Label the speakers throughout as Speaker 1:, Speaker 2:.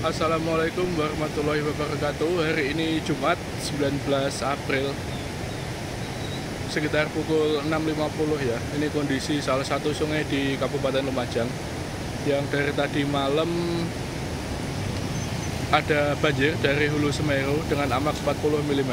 Speaker 1: Assalamualaikum warahmatullahi wabarakatuh. Hari ini Jumat 19 April sekitar pukul 6.50 ya. Ini kondisi salah satu sungai di Kabupaten Lumajang yang dari tadi malam ada banjir dari hulu Semeru dengan amak 40 mm.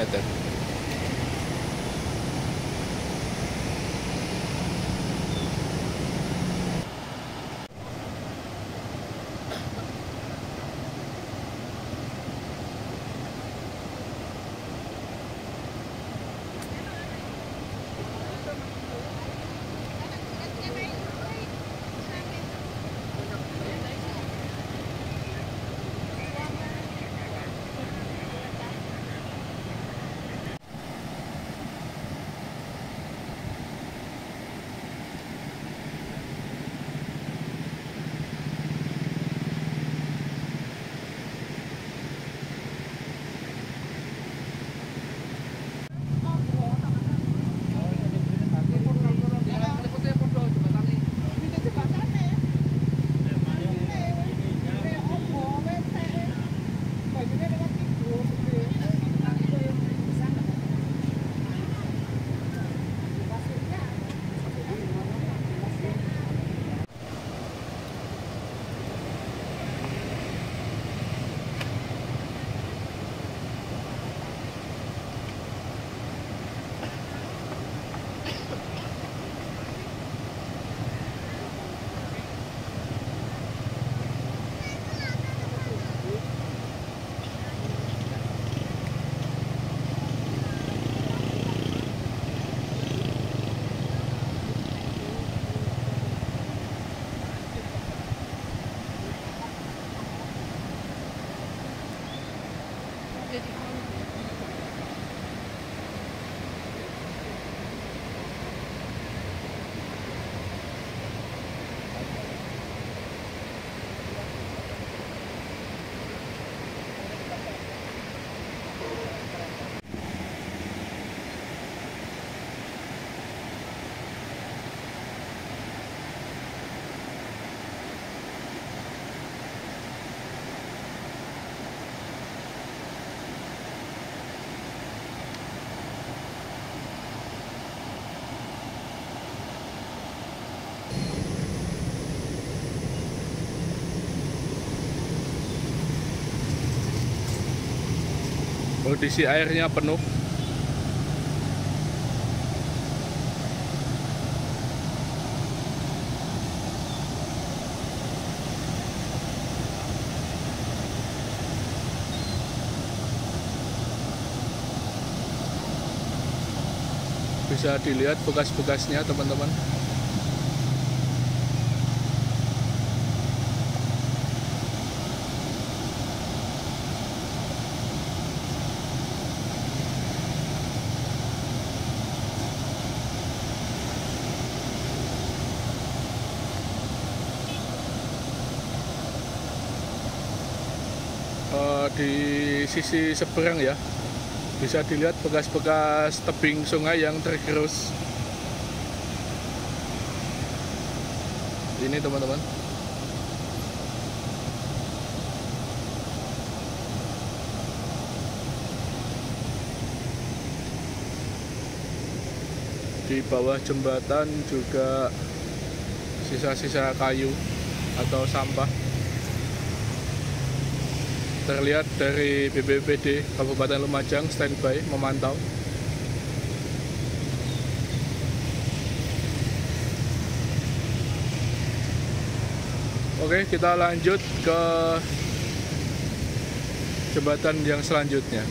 Speaker 1: Kondisi airnya penuh. Bisa dilihat bekas-bekasnya, teman-teman. Di sisi seberang ya, bisa dilihat bekas-bekas tebing sungai yang tergerus. Ini teman-teman. Di bawah jembatan juga sisa-sisa kayu atau sampah terlihat dari BPBD Kabupaten Lumajang standby memantau. Oke, kita lanjut ke jembatan yang selanjutnya.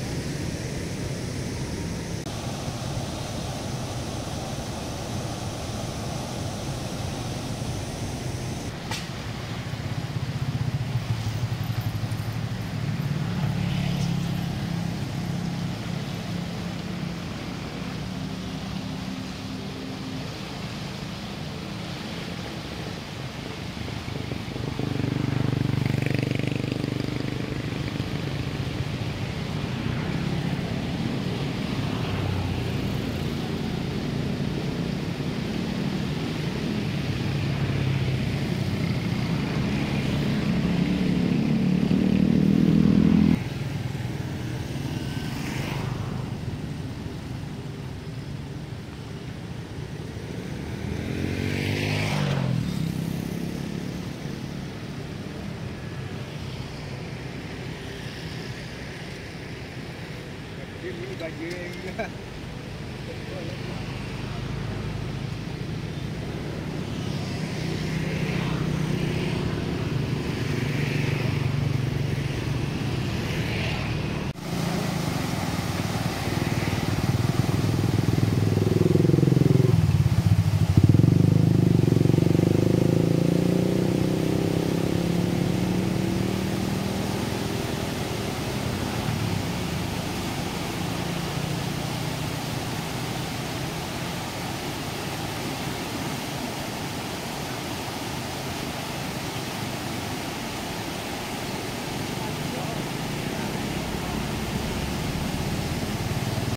Speaker 2: ini banjir.